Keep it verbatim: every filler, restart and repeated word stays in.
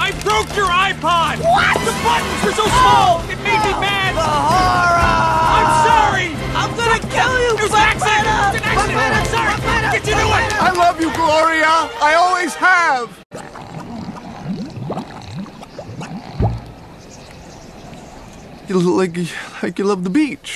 I broke your iPod! What? The buttons were so small! It made me mad! The horror! I'm sorry! I'm gonna kill you! It was an accident! It was an accident! I'm sorry! Get you to it! I love you, Gloria! I always have! You look like, like you love the beach.